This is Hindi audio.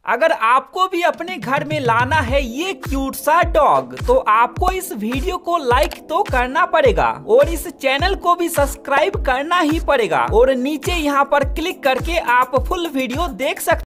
अगर आपको भी अपने घर में लाना है ये क्यूट सा डॉग, तो आपको इस वीडियो को लाइक तो करना पड़ेगा और इस चैनल को भी सब्सक्राइब करना ही पड़ेगा और नीचे यहाँ पर क्लिक करके आप फुल वीडियो देख सकते